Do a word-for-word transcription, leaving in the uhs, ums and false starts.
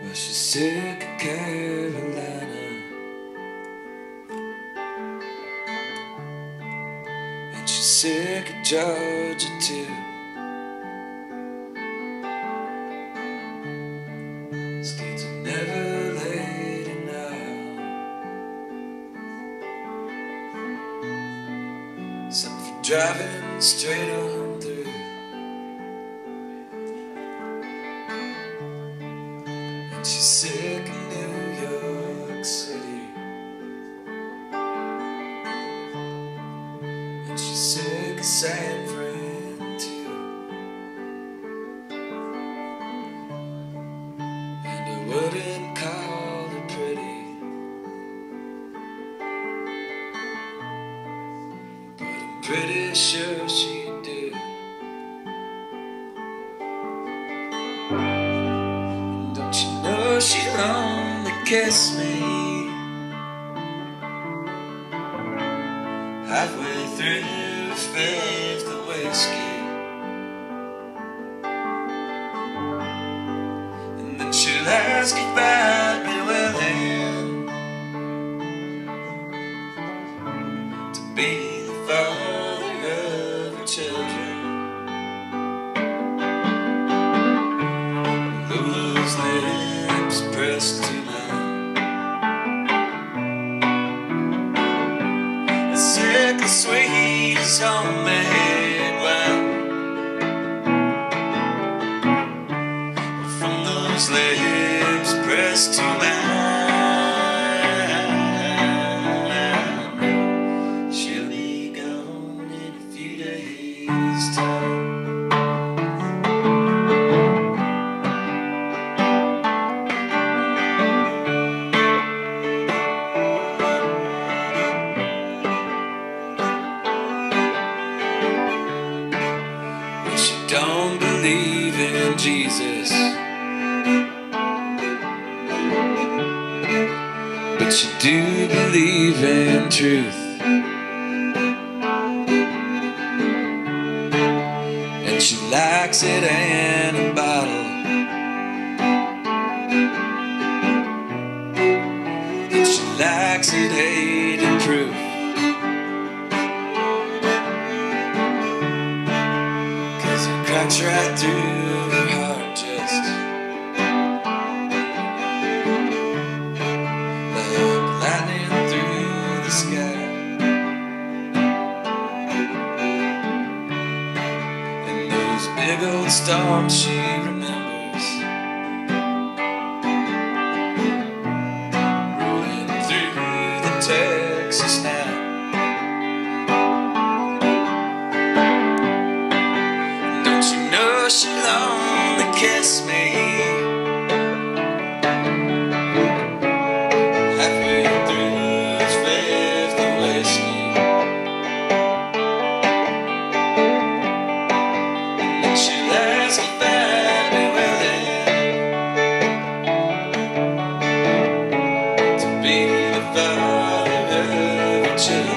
She's sick of Carolina, and she's sick of Georgia too. States are never late enough, except for driving straight on through. And she's sick of New York City, and she's sick of San Fran too. And I wouldn't call her pretty, but I'm pretty sure she'd do. Don't you know she'd only kiss me halfway through a fifth of whiskey, and then she'll ask if I'd be willing to be the father of her children. Those lips pressed to mine, sick as sweet as homemade wine. From those lips pressed to mine, she'll be gone in a few days' time. Don't believe in Jesus, but you do believe in truth. And she likes it in a bottle, and she likes it hated proof. Cracks right through her heart, just like lightning through the sky. And those big old storms she remembers, rolling through the Texas night. She'll only kiss me halfway through his fifth of whiskey, and then she'll ask if I'd be willing to be the father of her children.